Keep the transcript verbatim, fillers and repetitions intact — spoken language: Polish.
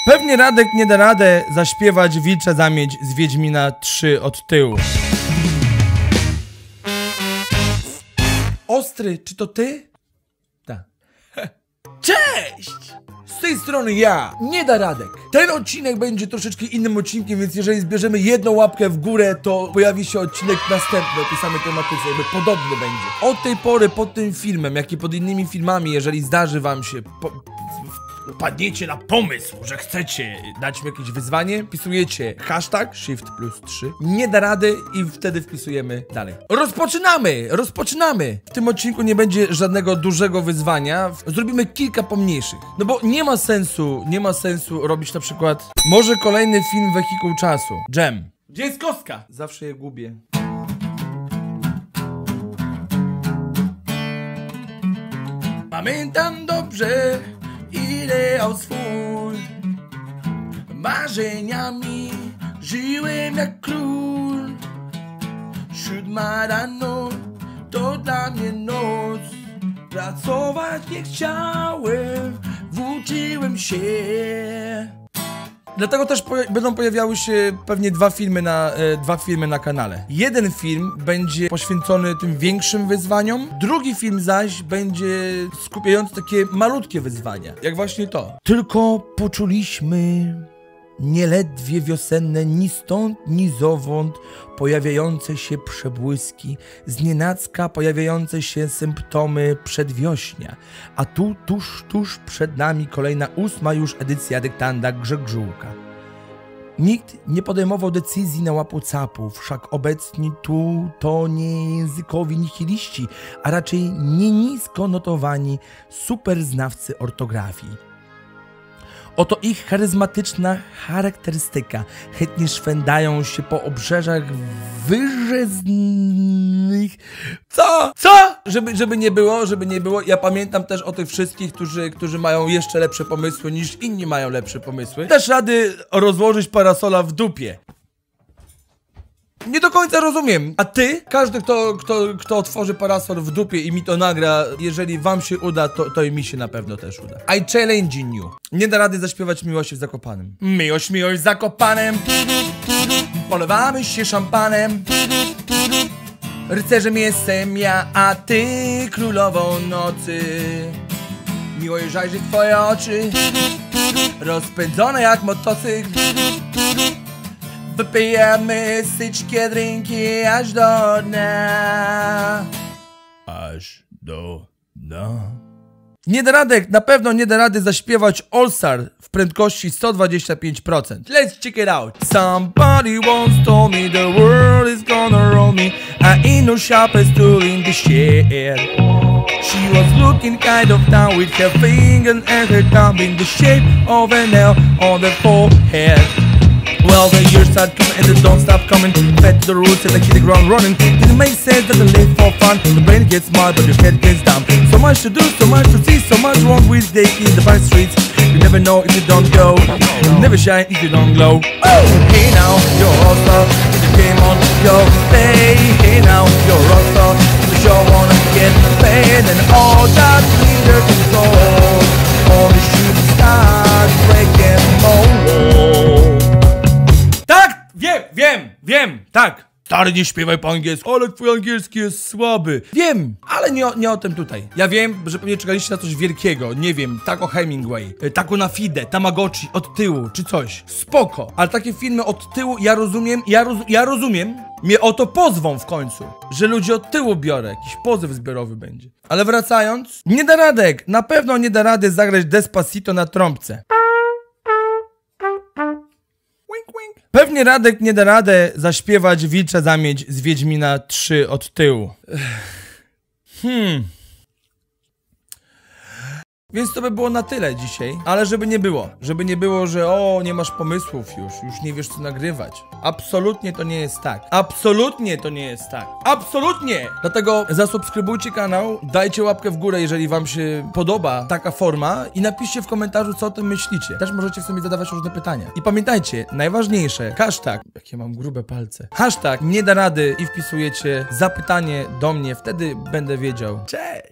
Pewnie Radek nie da radę zaśpiewać Wilcza Zamieć z Wiedźmina trzy od tyłu. Ostry, czy to ty? Tak. Cześć! Z tej strony ja, nie da Radek. Ten odcinek będzie troszeczkę innym odcinkiem, więc jeżeli zbierzemy jedną łapkę w górę, to pojawi się odcinek następny o tej samej tematyce, jakby podobny będzie. Od tej pory pod tym filmem, jak i pod innymi filmami, jeżeli zdarzy wam się po padniecie na pomysł, że chcecie dać mi jakieś wyzwanie, wpisujecie hashtag shift plus trzy, nie da rady i wtedy wpisujemy dalej. Rozpoczynamy! Rozpoczynamy! W tym odcinku nie będzie żadnego dużego wyzwania, zrobimy kilka pomniejszych. No bo nie ma sensu, nie ma sensu robić na przykład może kolejny film Wehikuł Czasu. Jam. Gdzie jest kostka? Zawsze je gubię. Pamiętam dobrze ideał swój, marzeniami żyłem jak król. Siódma rano to dla mnie noc, pracować nie chciałem, włóczyłem się. Dlatego też poja będą pojawiały się pewnie dwa filmy, na, e, dwa filmy na kanale. Jeden film będzie poświęcony tym większym wyzwaniom, drugi film zaś będzie skupiający takie malutkie wyzwania, jak właśnie to. Tylko poczuliśmy nieledwie wiosenne, ni stąd, ni zowąd pojawiające się przebłyski, znienacka pojawiające się symptomy przedwiośnia, a tu tuż, tuż przed nami kolejna ósma już edycja dyktanda Grzegżółka. Nikt nie podejmował decyzji na łapu capu, wszak obecni tu to nie językowi nihiliści, a raczej nie nisko notowani superznawcy ortografii. Oto ich charyzmatyczna charakterystyka. Chętnie szwędają się po obrzeżach wyżeznych. Co? Co? Żeby, żeby nie było, żeby nie było. Ja pamiętam też o tych wszystkich, którzy, którzy mają jeszcze lepsze pomysły niż inni mają lepsze pomysły. Też rady rozłożyć parasola w dupie. Nie do końca rozumiem. A ty? Każdy, kto, kto, kto otworzy parasol w dupie i mi to nagra, jeżeli wam się uda, to, to i mi się na pewno też uda. I challenge you. Nie da rady zaśpiewać Miłości w Zakopanem. Miłość, miłość w Zakopanem. Polewamy się szampanem. Rycerzem jestem ja, a ty królową nocy. Miłość zajrzy w twoje oczy, rozpędzone jak motocykl. Wypijamy syczkie drinki aż do dna. Aż do dna. Nie da Radek, na pewno nie da rady zaśpiewać All Star w prędkości sto dwadzieścia pięć procent. Let's check it out. Somebody once told me the world is gonna roll me. I ain't no sharpest tool in the shed. She was looking kind of down with her finger and her thumb in the shape of an L on the forehead. Well, the years start coming and they don't stop coming. Back to the roots and I hit the ground running. Didn't make sense, doesn't live for fun. The brain gets smart, but your head gets dumb. So much to do, so much to see, so much wrong with taking the fine streets. You never know if you don't go. You never shine if you don't glow. Oh, hey now, you're a rockstar. If you came on your day. Hey now, you're a rockstar. If you sure wanna get paid and all that leader control. Only shooting stars breaking mold. Tak! Wiem, wiem, wiem, tak. Stary, nie śpiewaj po angielsku, ale twój angielski jest słaby. Wiem, ale nie o, nie o tym tutaj. Ja wiem, że pewnie czekaliście na coś wielkiego. Nie wiem, tak o Hemingway, tak o Nafide, Tamagotchi, od tyłu, czy coś. Spoko, ale takie filmy od tyłu, ja rozumiem, ja, roz, ja rozumiem. Mnie o to pozwą w końcu, że ludzi od tyłu biorę, jakiś pozew zbiorowy będzie. Ale wracając, nie da Radek, na pewno nie da rady zagrać Despacito na trąbce. Pewnie Radek nie da radę zaśpiewać Wilcza Zamieć z Wiedźmina trzy od tyłu. Hmm. Więc to by było na tyle dzisiaj, ale żeby nie było, żeby nie było, że o, nie masz pomysłów już, już nie wiesz co nagrywać. Absolutnie to nie jest tak. Absolutnie to nie jest tak. Absolutnie! Dlatego zasubskrybujcie kanał, dajcie łapkę w górę, jeżeli wam się podoba taka forma i napiszcie w komentarzu, co o tym myślicie. Też możecie w sumie zadawać różne pytania. I pamiętajcie, najważniejsze, hashtag, jakie mam grube palce, hashtag nie da rady i wpisujecie zapytanie do mnie, wtedy będę wiedział. Cześć!